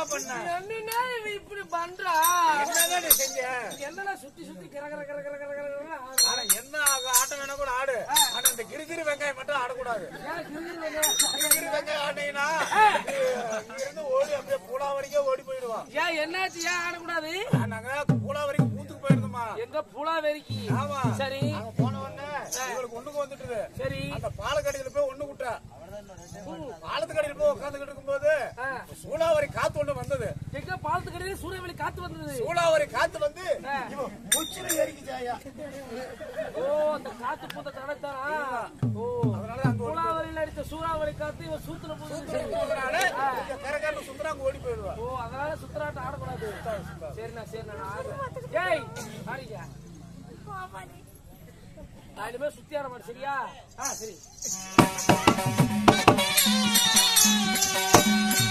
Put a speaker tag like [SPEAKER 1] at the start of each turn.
[SPEAKER 1] பண்ண
[SPEAKER 2] என்னன்னா இப்படி பண்றா?
[SPEAKER 1] என்னதான் நீ செஞ்ச?
[SPEAKER 2] என்னன்னா சுத்தி சுத்தி கர கர கர கர கர கர.
[SPEAKER 1] ஆனா என்ன ஆட்டம் வேணா கூட ஆடு. ஆனா இந்த கிரிகிரி வெங்காயம் மட்டும் ஆடக்கூடாது. கிரிகிரி வெங்காயம் ஆடினா இங்க இருந்து ஓடி அப்படியே பூலா வரைக்கும் ஓடி போயிடுவான்.
[SPEAKER 2] ஏன் என்னாச்சு? ஏன் ஆடக்கூடாது?
[SPEAKER 1] நாங்க பூலா வரைக்கும் பூத்துக்கு போயிருந்தோமா?
[SPEAKER 2] எங்க பூலா வரைக்கும்?
[SPEAKER 1] ஆமா.
[SPEAKER 2] சரி.
[SPEAKER 1] அங்க போன உடனே இவளுக்கு ஒண்ணுக்கு வந்துட்டுது.
[SPEAKER 2] சரி.
[SPEAKER 1] அந்த பாலக்கடியில போய் ஒண்ணு விட்டா. பாலத்துக்கடியில போய் உட்காந்துக்கிட்டு இருக்கும்போது சூடாவரி காத்து ஒண்ணு வந்தது.
[SPEAKER 2] எங்க பாலத்துக்கடியில சூறாவளி காத்து வந்தது?
[SPEAKER 1] சூடாவரி காத்து வந்து உச்சில ஏறிக்கிச்சாயா.
[SPEAKER 2] ஓ, அந்த காத்து பூத்த தடத்தானா? ஓ,
[SPEAKER 1] அதனால அங்க
[SPEAKER 2] சூறாவளியில அடித்த சூறாவளி காத்து இவன் சூத்துல
[SPEAKER 1] போகுதுனால கரகரன்னு சுந்தரா அங்க ஓடி போயிடுவா.
[SPEAKER 2] ஓ, அதனால சுத்தராட்டம் ஆடக்கூடாது. சரிண்ணா சரிண்ணா நான் ஆடுறேன். ஏய் ஆடியா இனிமே சுத்தி ஆட மாட்டேன். சரியா? சரி.